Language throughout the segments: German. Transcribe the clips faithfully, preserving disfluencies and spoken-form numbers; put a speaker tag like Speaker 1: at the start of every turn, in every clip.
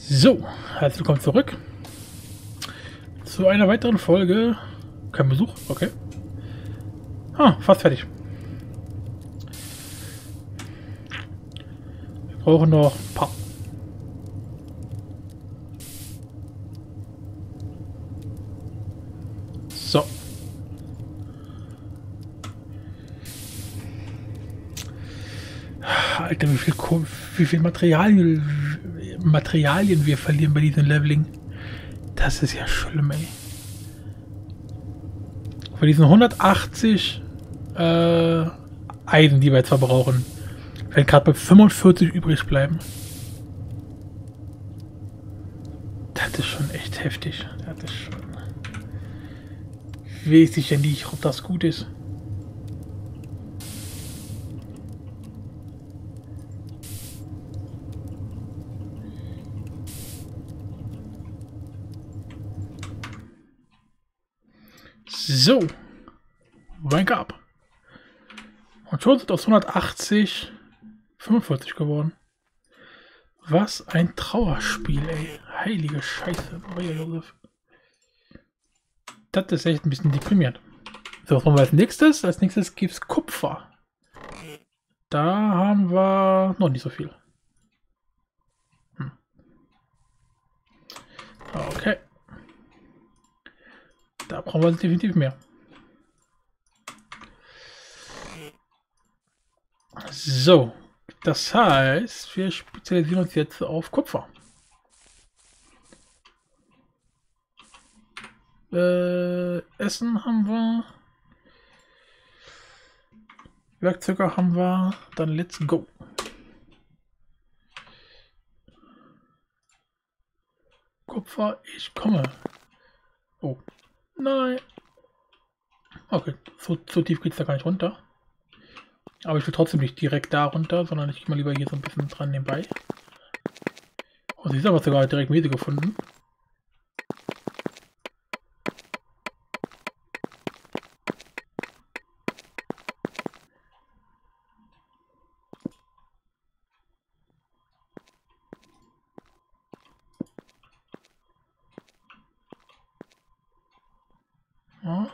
Speaker 1: So, herzlich willkommen zurück zu einer weiteren Folge. Kein Besuch, okay. Ah, fast fertig. Wir brauchen noch ein paar. So. Alter, wie viel, wie viel Materialien, Materialien wir verlieren bei diesem Leveling. Das ist ja schlimm, ey. Bei diesen hundertachtzig äh, Eisen, die wir jetzt verbrauchen, werden gerade bei fünfundvierzig übrig bleiben. Das ist schon echt heftig. Das ist schon... Weiß ich ja nicht, ob das gut ist. So, rank up. Und schon sind aus hundertachtzig fünfundvierzig geworden. Was ein Trauerspiel, ey. Heilige Scheiße. Maria Josef. Das ist echt ein bisschen deprimierend. So, was machen wir als nächstes? Als nächstes gibt es Kupfer. Da haben wir noch nicht so viel. Hm. Okay. Da brauchen wir definitiv mehr. So, das heißt, wir spezialisieren uns jetzt auf Kupfer. Äh, Essen haben wir. Werkzeuge haben wir. Dann let's go. Kupfer, ich komme. Oh. Nein. Okay, so, so tief geht es da gar nicht runter. Aber ich will trotzdem nicht direkt da runter, sondern ich gehe mal lieber hier so ein bisschen dran nebenbei. Oh, sie ist aber sogar direkt Miete gefunden. Ja.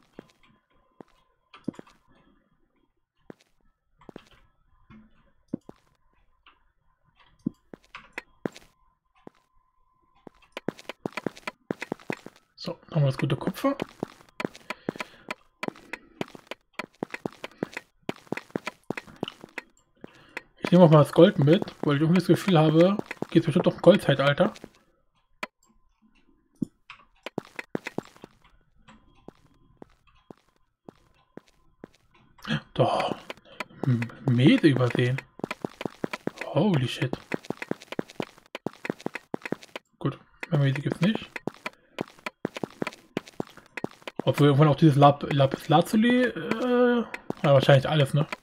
Speaker 1: So, dann haben wir das gute Kupfer. Ich nehme auch mal das Gold mit, weil ich irgendwie das Gefühl habe, geht es bestimmt doch im Goldzeitalter. Doch. Mede übersehen. Holy shit. Gut, Mede gibt es nicht. Obwohl irgendwann auch dieses Lap Lapis Lazuli, äh, ja, wahrscheinlich alles, ne?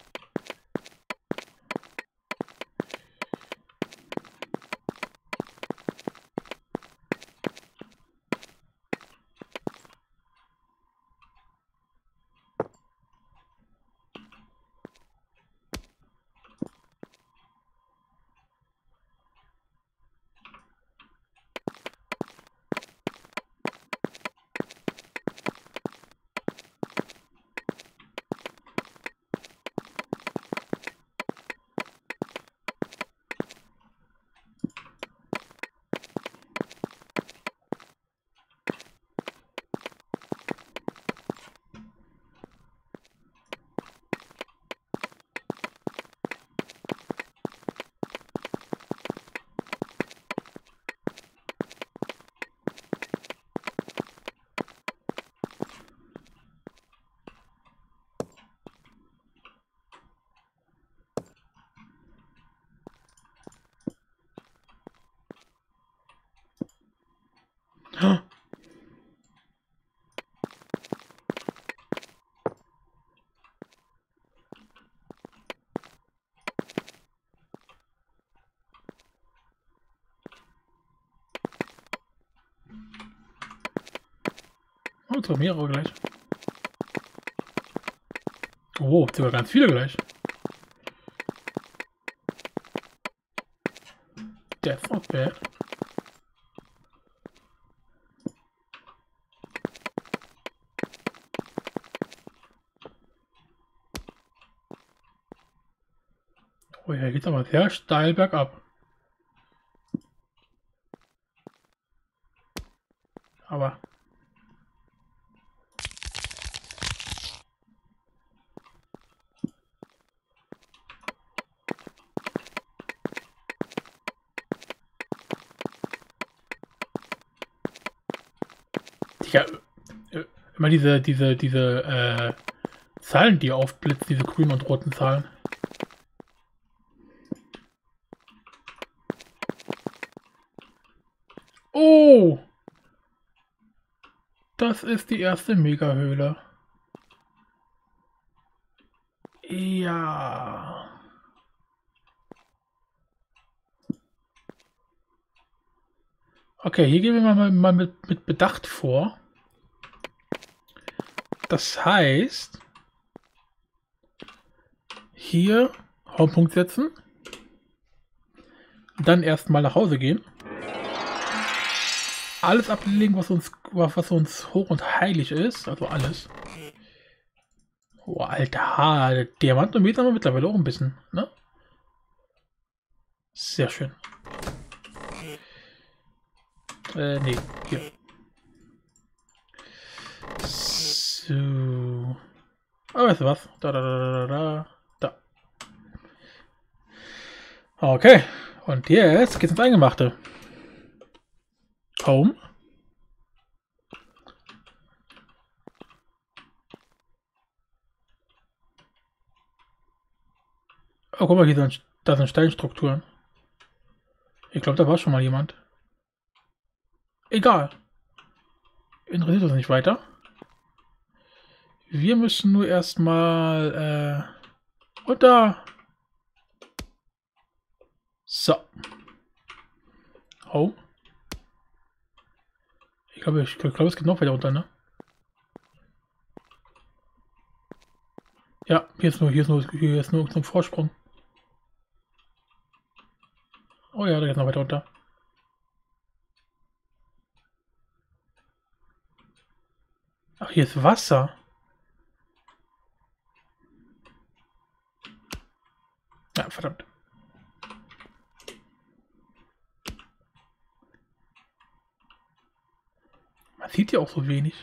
Speaker 1: Oh, jetzt mehrere gleich. Oh, sogar ganz viele gleich. That's not bad. Oh ja, hier geht's aber sehr steil bergab. Aber ja, äh, immer diese, diese, diese äh, Zahlen, die aufblitzen, diese grünen und roten Zahlen. Oh! Das ist die erste Megahöhle. Ja. Okay, hier gehen wir mal, mal mit, mit Bedacht vor. Das heißt, hier Hauptpunkt setzen. Dann erstmal nach Hause gehen. Alles ablegen, was uns, was uns hoch und heilig ist. Also alles. Oh, Alter, der Diamantometer haben wir mittlerweile auch ein bisschen, ne? Sehr schön. Äh, nee, hier. So. Aber weißt du was? Da, da, da, da, da, da. Okay. Und jetzt geht's ins Eingemachte. Home. Oh, guck mal, hier sind, da sind Steinstrukturen. Ich glaube, da war schon mal jemand. Egal. Interessiert uns nicht weiter. Wir müssen nur erstmal äh, und da. So. Home. Ich glaube, ich glaube, es geht noch weiter runter, ne? Ja, hier ist nur, hier ist nur, hier ist nur zum Vorsprung. Oh ja, da geht noch weiter runter. Ach, hier ist Wasser. Ja, verdammt. Man sieht ja auch so wenig.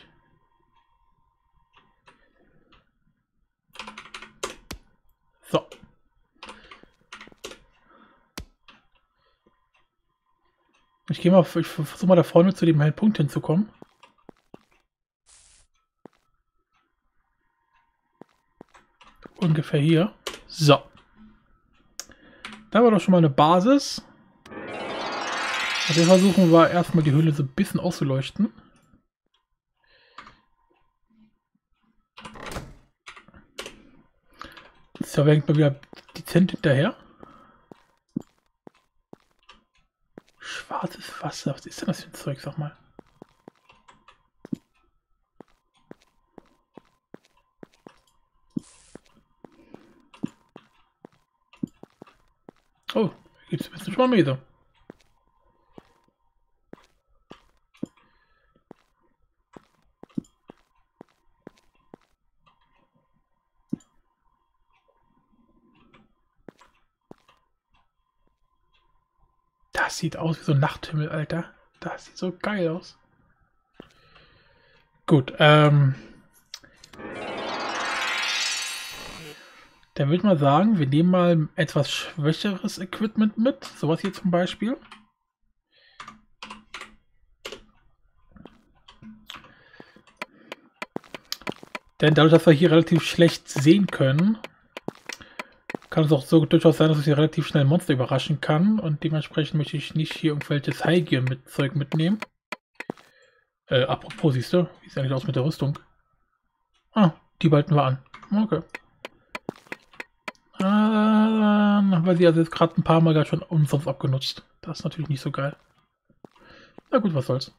Speaker 1: So. Ich gehe mal, ich versuche mal da vorne zu dem hellen Punkt hinzukommen. Ungefähr hier. So. Da war doch schon mal eine Basis. Und wir versuchen wir erstmal die Höhle so ein bisschen auszuleuchten. So, hängt mal wieder dezent hinterher. Schwarzes Wasser. Was ist denn das für ein Zeug, sag mal? Oh, gibt es ein bisschen Schwammede. Das sieht aus wie so ein Nachthimmel, Alter. Das sieht so geil aus. Gut, ähm. Dann würde ich mal sagen, wir nehmen mal etwas schwächeres Equipment mit. Sowas hier zum Beispiel. Denn dadurch, dass wir hier relativ schlecht sehen können, kann es auch so durchaus sein, dass es hier relativ schnell Monster überraschen kann. Und dementsprechend möchte ich nicht hier irgendwelches High-Gear mit Zeug mitnehmen. Äh, apropos, siehst du, wie sieht eigentlich aus mit der Rüstung? Ah, die balten wir an. Okay. Ähm, haben wir sie also jetzt gerade ein paar Mal gerade schon umsonst abgenutzt. Das ist natürlich nicht so geil. Na gut, was soll's.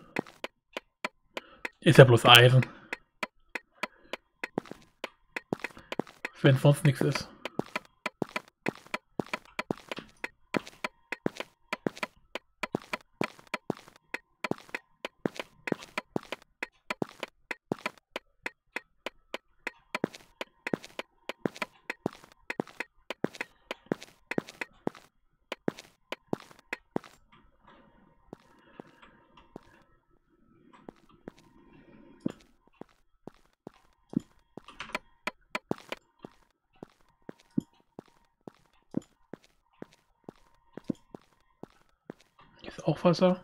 Speaker 1: Ist ja bloß Eisen. Wenn sonst nichts ist. Hier ist auch Wasser.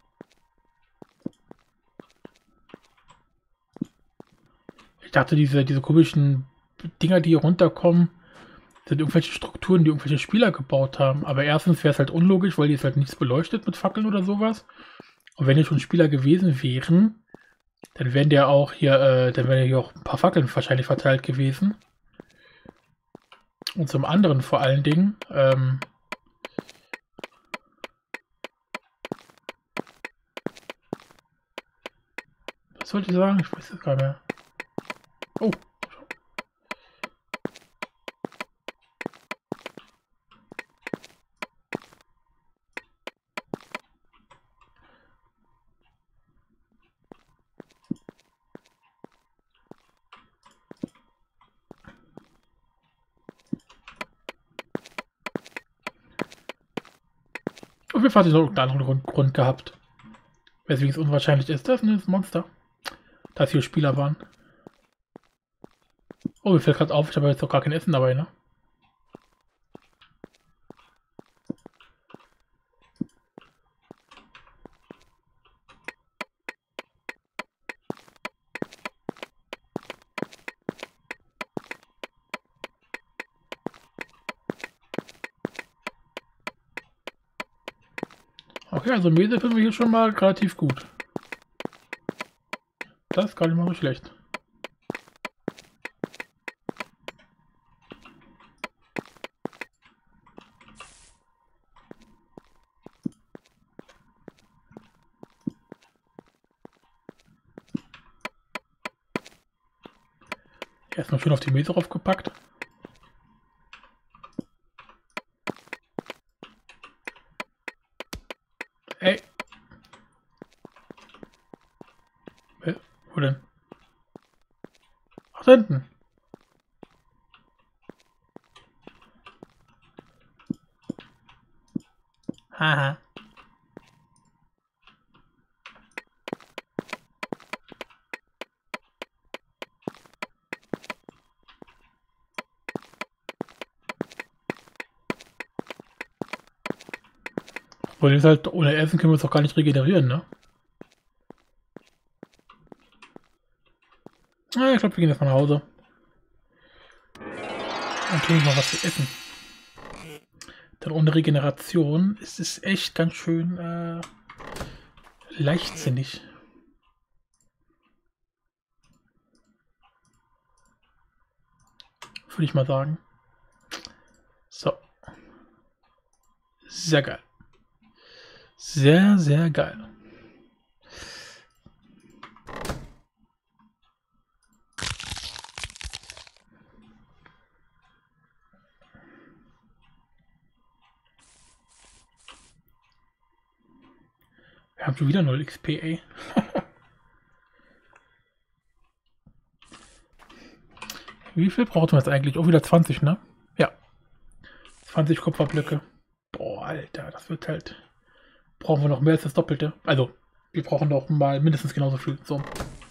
Speaker 1: Ich dachte, diese, diese komischen Dinger, die hier runterkommen, sind irgendwelche Strukturen, die irgendwelche Spieler gebaut haben. Aber erstens wäre es halt unlogisch, weil die jetzt halt nichts beleuchtet mit Fackeln oder sowas. Und wenn die schon Spieler gewesen wären, dann wären ja auch hier, äh, dann wären ja hier auch ein paar Fackeln wahrscheinlich verteilt gewesen. Und zum anderen vor allen Dingen, ähm, was sollte ich sagen? Ich weiß es gar nicht mehr. Oh, auf jeden Fall hat es noch einen anderen Grund, Grund gehabt. Weswegen es unwahrscheinlich ist, dass ein Monster, dass hier Spieler waren. Oh, mir fällt gerade auf, ich habe jetzt doch gar kein Essen dabei, ne? Okay, also Mese finden wir hier schon mal relativ gut. Das ist gar nicht mal so schlecht. Erstmal schön auf die Mese draufgepackt. Ey. Äh, wo denn? Ach, da hinten. Haha. Weil jetzt halt ohne Essen können wir uns doch gar nicht regenerieren, ne? Ah, ich glaube, wir gehen jetzt mal nach Hause. Und trinken mal was zu essen. Denn ohne Regeneration ist es echt ganz schön äh, leichtsinnig. Würde ich mal sagen. So. Sehr geil. Sehr, sehr geil. Wir haben schon wieder null X P, ey. Wie viel braucht man jetzt eigentlich? Oh, wieder zwanzig, ne? Ja. zwanzig Kupferblöcke. Boah, Alter, das wird halt... Brauchen wir noch mehr als das Doppelte. Also, wir brauchen doch mal mindestens genauso viel. So.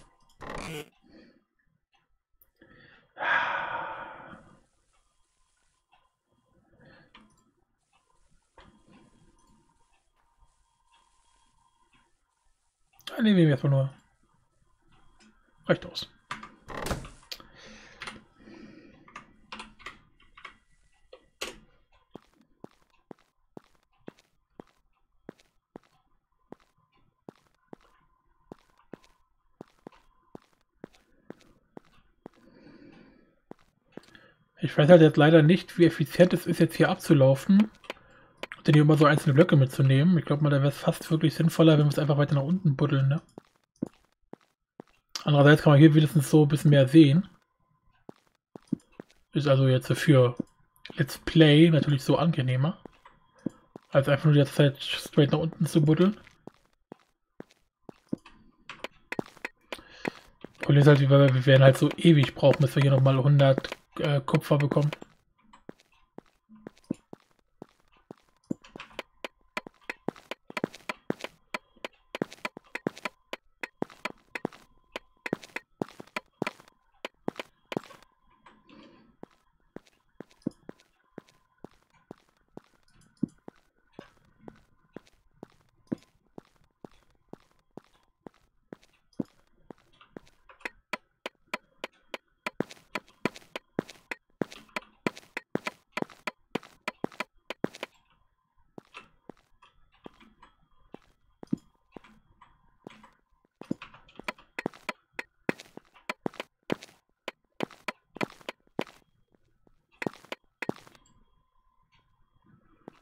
Speaker 1: Dann nehmen wir erstmal nur. Reicht aus. Ich weiß halt jetzt leider nicht, wie effizient es ist, jetzt hier abzulaufen. Denn hier immer so einzelne Blöcke mitzunehmen. Ich glaube mal, da wäre es fast wirklich sinnvoller, wenn wir es einfach weiter nach unten buddeln, ne? Andererseits kann man hier wenigstens so ein bisschen mehr sehen. Ist also jetzt für Let's Play natürlich so angenehmer. Als einfach nur die ganze Zeit straight nach unten zu buddeln. Problem ist halt, wir werden halt so ewig brauchen, bis wir hier nochmal hundert äh, Kupfer bekommen.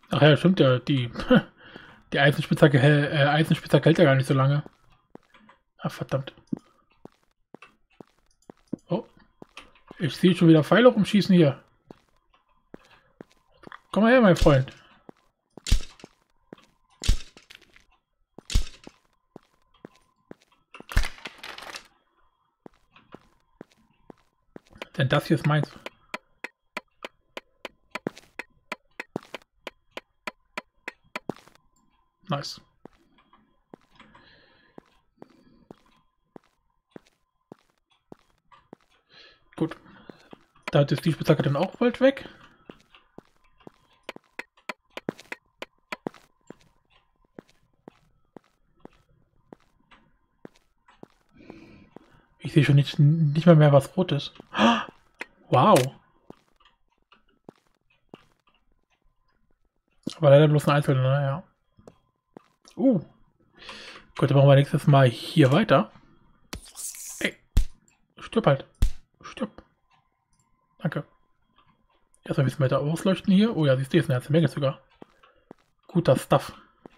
Speaker 1: Ach ja, stimmt ja, die, die Eisenspitzhacke, äh, Eisenspitzhacke hält ja gar nicht so lange. Ach, verdammt. Oh, ich sehe schon wieder Pfeile rumschießen hier. Komm mal her, mein Freund. Denn das hier ist meins. Nice. Gut. Da ist die Spitzhacke dann auch bald weg. Ich sehe schon nicht, nicht mal mehr was rot ist. Wow. Aber leider bloß ein einzelner, naja. Uh. Gut, dann machen wir nächstes Mal hier weiter. Ey. Stirb halt. Stirb. Danke. Erstmal ein bisschen weiter ausleuchten hier. Oh ja, siehst du, jetzt eine ganze Menge sogar. Guter Stuff.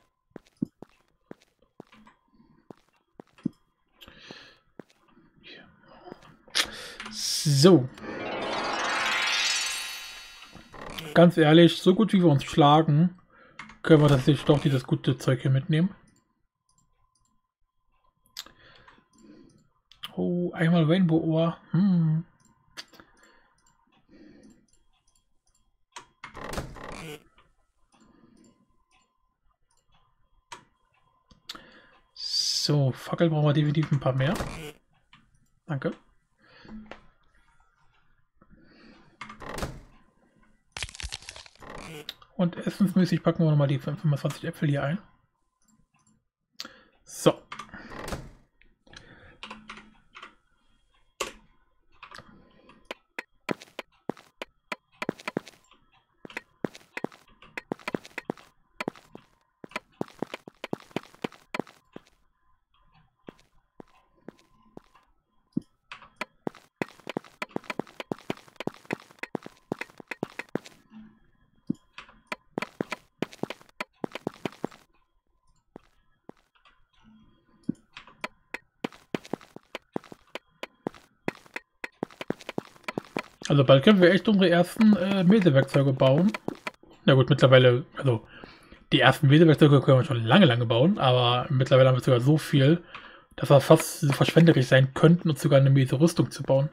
Speaker 1: So. Ganz ehrlich, so gut wie wir uns schlagen, können wir tatsächlich doch dieses gute Zeug hier mitnehmen. Oh, einmal Rainbow Ohr. Hm. So, Fackel brauchen wir definitiv ein paar mehr. Danke. Und essensmäßig packen wir nochmal die fünfundzwanzig Äpfel hier ein. So. Also bald können wir echt unsere ersten äh, Mäsewerkzeuge bauen. Na gut, mittlerweile, also die ersten Mäsewerkzeuge können wir schon lange, lange bauen, aber mittlerweile haben wir sogar so viel, dass wir fast verschwenderisch sein könnten, uns sogar eine Mäse-Rüstung zu bauen.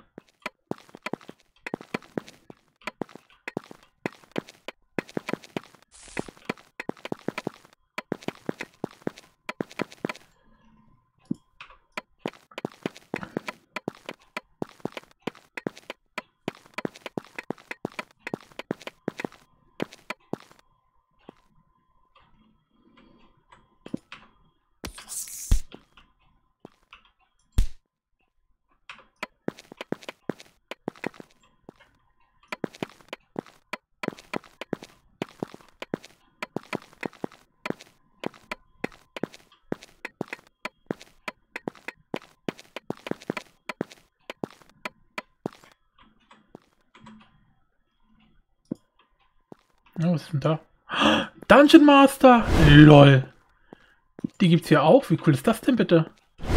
Speaker 1: Ja, was ist denn da? Dungeon Master! LOL! Die gibt's hier auch. Wie cool ist das denn bitte?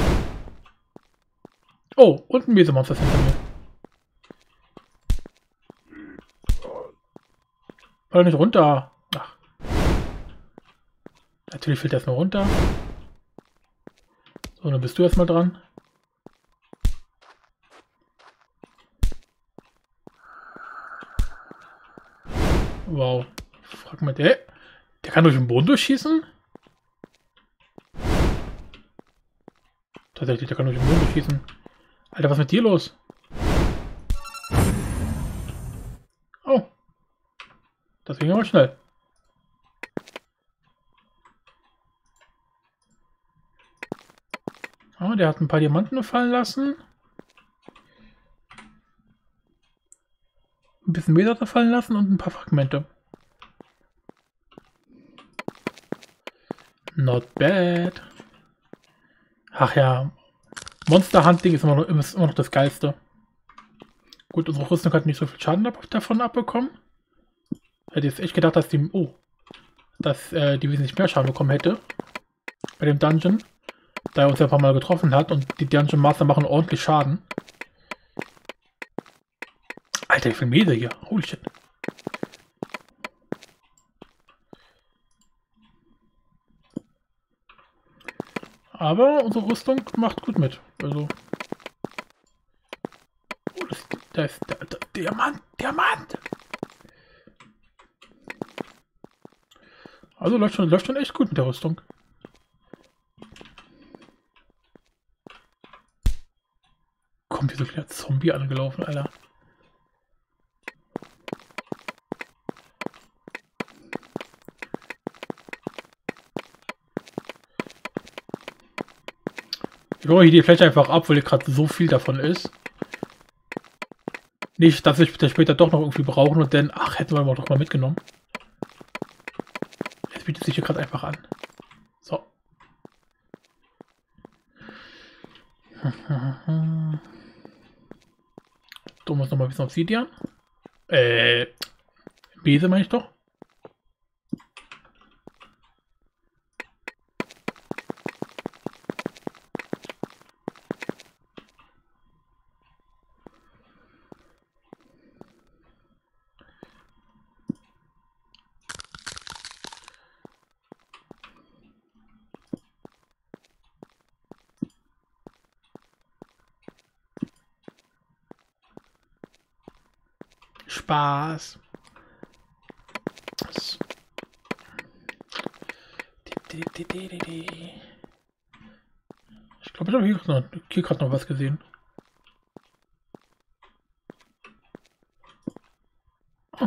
Speaker 1: Oh, und ein Mäsemonster ist hinter mir. Fall nicht runter. Ach. Natürlich fällt er erstmal runter. So, dann bist du erstmal dran. Wow. Frag mal, der, der kann durch den Boden durchschießen? Tatsächlich, der kann durch den Boden durchschießen. Alter, was ist mit dir los? Oh. Das ging aber schnell. Oh, der hat ein paar Diamanten fallen lassen. Ein bisschen Meter fallen lassen und ein paar Fragmente. Not bad. Ach ja. Monster Hunting ist immer noch, ist immer noch das Geilste. Gut, unsere Rüstung hat nicht so viel Schaden davon abbekommen. Hätte jetzt echt gedacht, dass die... Oh. dass äh, die wesentlich mehr Schaden bekommen hätte bei dem Dungeon, da er uns ja ein paar Mal getroffen hat und die Dungeon Master machen ordentlich Schaden. Alter, wie viel Mese hier. Holy shit. Aber unsere Rüstung macht gut mit. Also. Oh, das, das ist der, der Diamant, Diamant! Also läuft schon, läuft schon echt gut mit der Rüstung. Kommt hier so ein kleiner Zombie angelaufen, Alter. Ich baue hier die Fläche einfach ab, weil hier gerade so viel davon ist. Nicht, dass ich das später doch noch irgendwie brauchen und dann, ach, hätten wir doch mal mitgenommen. Jetzt bietet sich hier gerade einfach an. So. Du musst noch mal ein bisschen Obsidian. Äh, Bese meine ich doch. Spaß. Ich glaube, ich habe hier, noch, hier gerade noch was gesehen. Oh.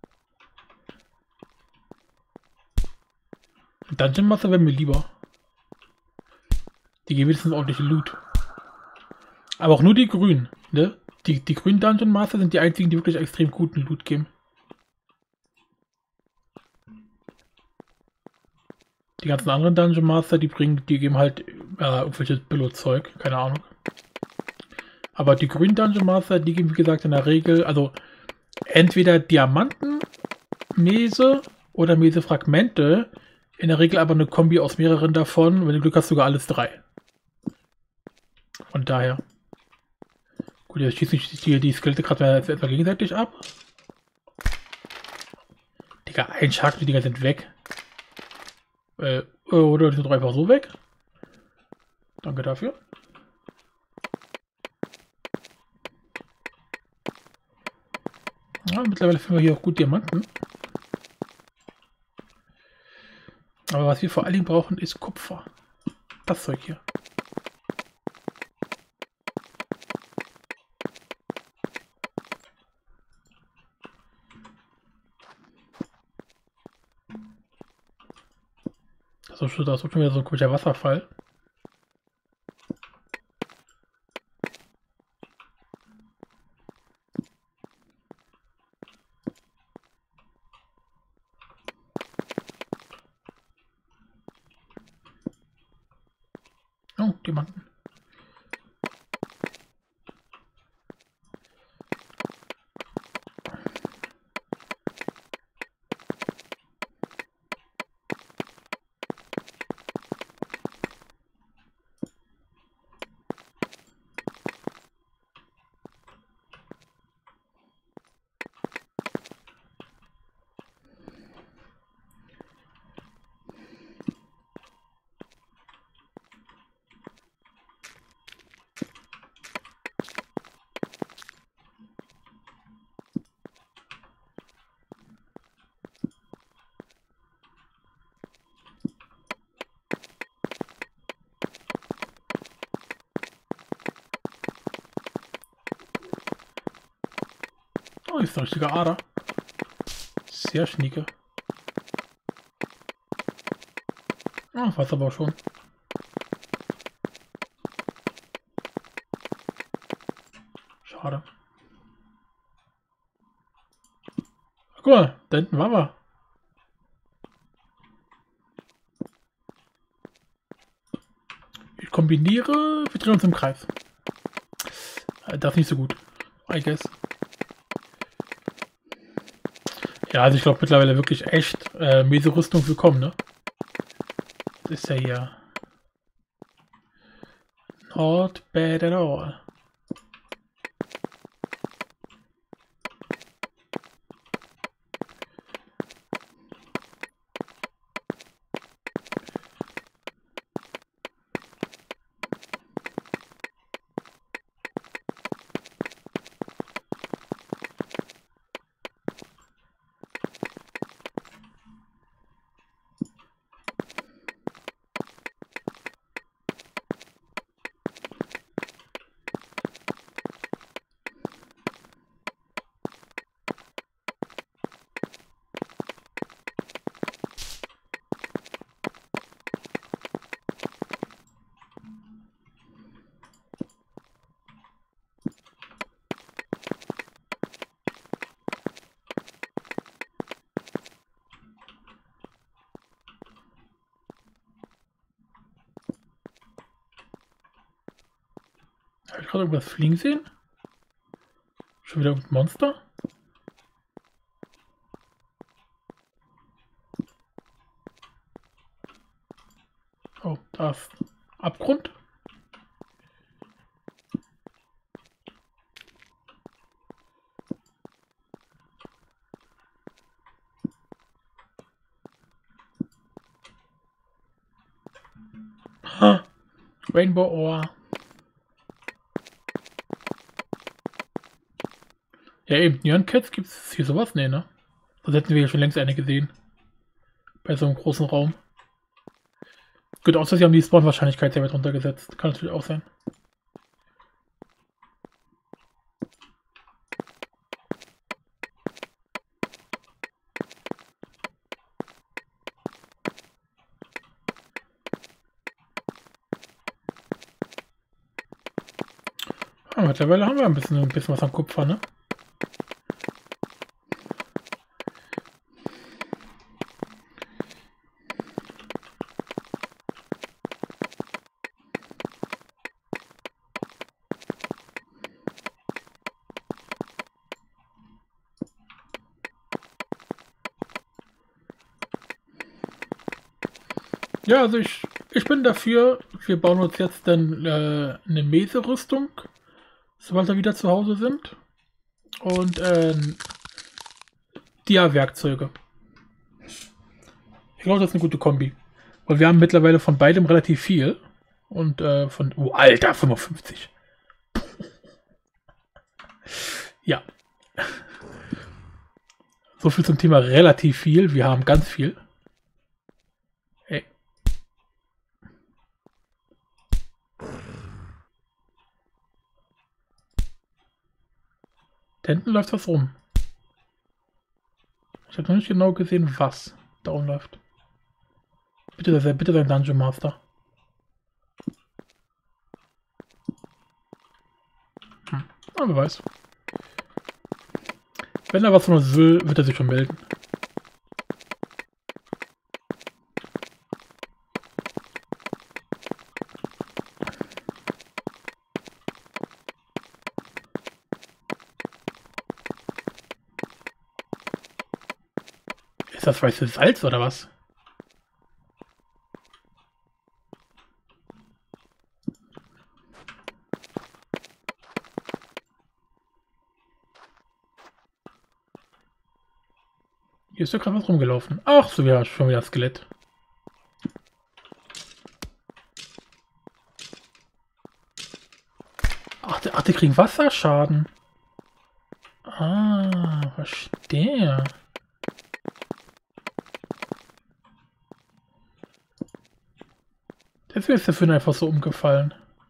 Speaker 1: Dungeon Master wäre mir lieber. Die geben wenigstens ordentliche Loot. Aber auch nur die grünen, ne? Die, die grünen Dungeon Master sind die einzigen, die wirklich extrem guten Loot geben. Die ganzen anderen Dungeon Master, die bringen, die geben halt äh, irgendwelches Billo-Zeug, keine Ahnung. Aber die grünen Dungeon Master, die geben wie gesagt in der Regel, also entweder Diamanten, Mese oder Mese-Fragmente. In der Regel aber eine Kombi aus mehreren davon. Wenn du Glück hast, sogar alles drei. Von daher. Gut, jetzt schießen die, die Skelette gerade etwa gegenseitig ab. Digga, ein Shark, die Dinger sind weg. Äh, oder die sind doch einfach so weg. Danke dafür. Ja, mittlerweile finden wir hier auch gut Diamanten. Aber was wir vor allen Dingen brauchen, ist Kupfer. Das Zeug hier. Das ist schon, das ist schon wieder so ein komischer Wasserfall. Oh, Diamanten. Oh, ist eine richtige Ader. Sehr schnieke. Ah, was aber schon. Schade. Guck mal, da hinten war er. Ich kombiniere, wir drehen uns im Kreis. Das ist nicht so gut. I guess. Ja, also ich glaube mittlerweile wirklich echt äh, miese Rüstung willkommen, ne? Das ist ja hier not bad at all. Habe ich gerade irgendwas fliegen sehen? Schon wieder ein Monster? Oh, da ist Abgrund. Ha! Rainbow Ore. Ja eben, Neon Cats gibt es hier sowas? Nee, ne? Sonst hätten wir ja schon längst eine gesehen. Bei so einem großen Raum. Gut, außer sie haben die Spawn-Wahrscheinlichkeit sehr weit runtergesetzt. Kann natürlich auch sein. Ah, mittlerweile haben wir ein bisschen, ein bisschen was am Kupfer, ne? Ja, also ich, ich bin dafür, wir bauen uns jetzt dann äh, eine Mese-Rüstung, sobald wir wieder zu Hause sind. Und äh, Dia-Werkzeuge. Ich glaube, das ist eine gute Kombi. Weil wir haben mittlerweile von beidem relativ viel. Und äh, von... Oh, Alter, fünfundfünfzig. Ja. So viel zum Thema relativ viel. Wir haben ganz viel. Hey. Da hinten läuft was rum. Ich habe noch nicht genau gesehen, was da rumläuft. Bitte, sehr, bitte sein Dungeon Master. Hm. Aber wer weiß. Wenn er was von uns will, wird er sich schon melden. Ist das weiße Salz oder was? Hier ist ja gerade was rumgelaufen. Ach, so ja, schon wieder Skelett. Ach, die, ach, die kriegen Wasserschaden. Ah, verstehe. Deswegen ist der Finn einfach so umgefallen.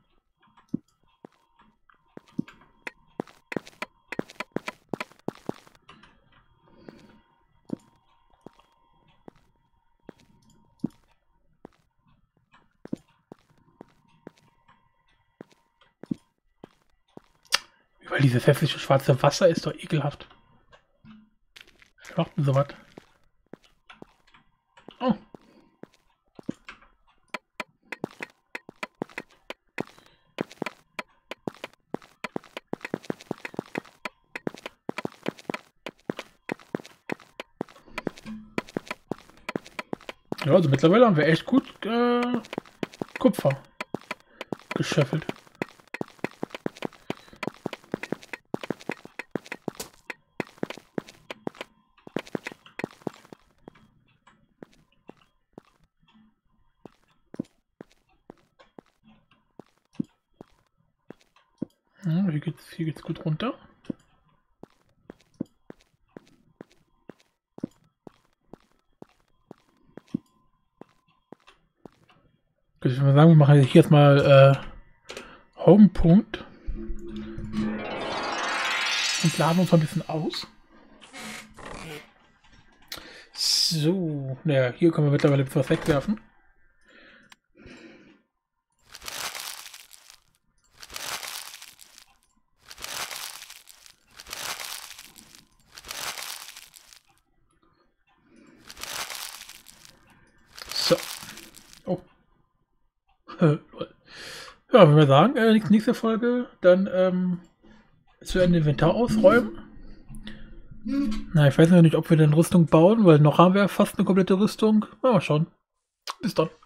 Speaker 1: Weil dieses hässliche schwarze Wasser ist doch ekelhaft. Wer macht denn sowas? Oh. Ja, also mittlerweile haben wir echt gut äh, Kupfer gescheffelt. Ja, hier geht's, hier geht's gut runter. Gut, ich würde sagen, wir machen hier jetzt mal äh, Homepunkt und laden uns mal ein bisschen aus. So, naja, hier können wir mittlerweile etwas wegwerfen. So. Oh. Ja, wenn wir sagen, äh, nächste Folge, dann ähm, zu Ende Inventar ausräumen. Na, ich weiß noch nicht, ob wir dann Rüstung bauen, weil noch haben wir fast eine komplette Rüstung. Mal schauen. Bis dann.